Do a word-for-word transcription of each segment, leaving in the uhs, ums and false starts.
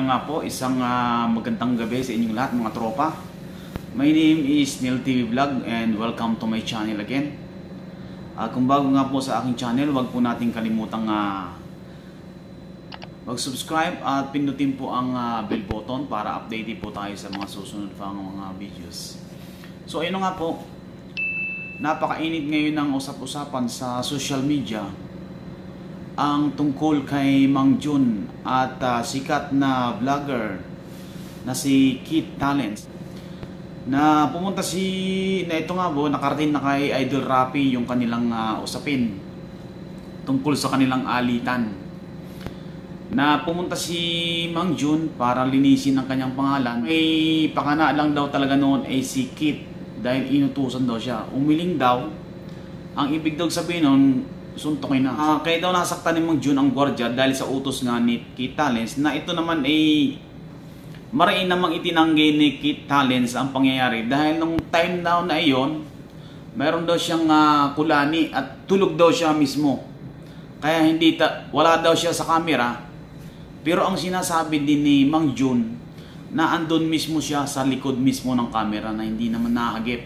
na nga po, isang uh, magandang gabi sa inyong lahat mga tropa. My name is Neil T V Vlog and welcome to my channel again. Uh, kung bago nga po sa aking channel, huwag po natin kalimutang uh, mag-subscribe at pindutin po ang uh, bell button para updated po tayo sa mga susunod pang mga videos. So ayun nga po, napakainit ngayon ng usap-usapan sa social media ang tungkol kay Mang Jun at uh, sikat na vlogger na si Kit Talents, na pumunta si na ito nga po, nakarating na kay Idol Rapi yung kanilang uh, usapin tungkol sa kanilang alitan. Na pumunta si Mang Jun para linisin ang kanyang pangalan. May pakana lang daw talaga noon ay si Kit dahil inutusan daw siya. Umiling daw. Ang ibig daw sabihin noon, suntokin na. Uh, kaya daw nasaktan ni Mang Jun ang gwardiya dahil sa utos nga ni Kit Talents, na ito naman ay marain namang itinanggi ni Kit Talents ang pangyayari dahil nung time daw na iyon, mayroon daw siyang uh, kulani at tulog daw siya mismo. Kaya hindi ta wala daw siya sa camera, pero ang sinasabi din ni Mang Jun na andun mismo siya sa likod mismo ng camera na hindi naman nahagip.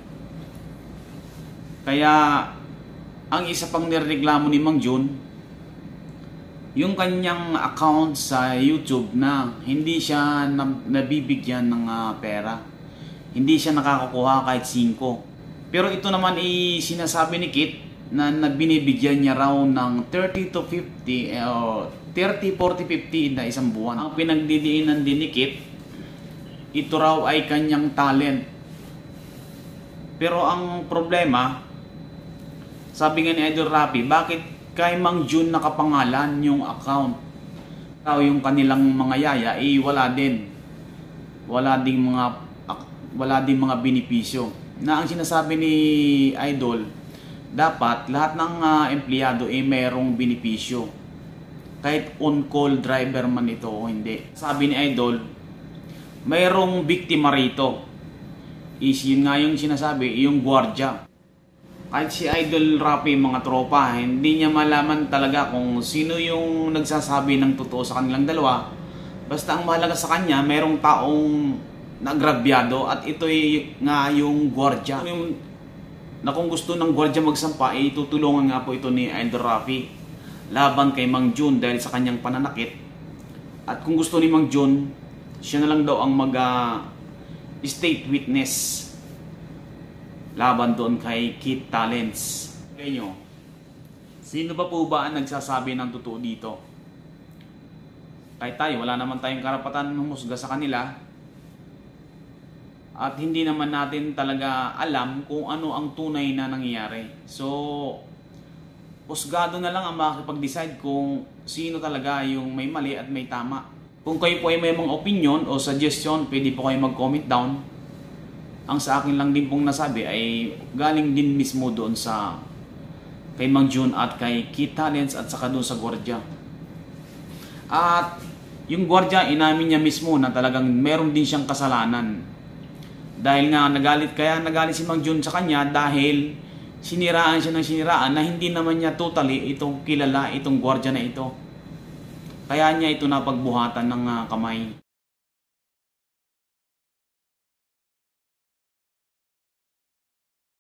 Kaya ang isa pang nireklamo ni Mang Jun, yung kanyang account sa YouTube na hindi siya nabibigyan ng uh, pera. Hindi siya nakakakuha kahit singko. Pero ito naman ay sinasabi ni Kit na nabinibigyan niya raw ng thirty to fifty o thirty, forty, fifty na isang buwan. Ang pinagdidiinan din ni Kit, ito raw ay kanyang talent. Pero ang problema, sabi nga ni Idol Rapi, bakit kay Mang Jun nakapangalan yung account? Tao yung kanilang mga yaya, eh wala din. Wala ding mga wala ding mga benepisyo. Na ang sinasabi ni Idol, dapat lahat ng uh, empleyado eh mayroong benepisyo. Kahit on-call driver man ito o hindi. Sabi ni Idol, mayroong biktima rito. Is yun nga yung sinasabi, yung gwardiya. Kahit si Idol Rapi mga tropa, hindi niya malaman talaga kung sino yung nagsasabi ng totoo sa kanilang dalawa. Basta ang mahalaga sa kanya, mayroong taong nagrabyado at ito'y nga yung gwardiya. Yung, na kung gusto ng gwardiya magsampa, eh, tutulungan nga po ito ni Idol Rapi laban kay Mang Jun dahil sa kanyang pananakit. At kung gusto ni Mang Jun, siya na lang daw ang mag uh, state witness laban doon kay Kit Talents. Kayo, sino ba po ba ang nagsasabi ng totoo dito? Kahit tayo, wala naman tayong karapatan humusga sa kanila. At hindi naman natin talaga alam kung ano ang tunay na nangyayari. So, husgado na lang ang makakipag-decide kung sino talaga yung may mali at may tama. Kung kayo po ay may mga opinion o suggestion, pwede po kayo mag-comment down. Ang sa akin lang din pong nasabi ay galing din mismo doon sa kay Mang Jun at kay Kit Talents at saka doon sa gwardiya. At yung gwardiya, inamin niya mismo na talagang meron din siyang kasalanan. Dahil nga nagalit, kaya nagalit si Mang Jun sa kanya dahil siniraan siya ng siniraan na hindi naman niya totally itong kilala, itong gwardiya na ito. Kaya niya ito napagbuhatan ng uh, kamay.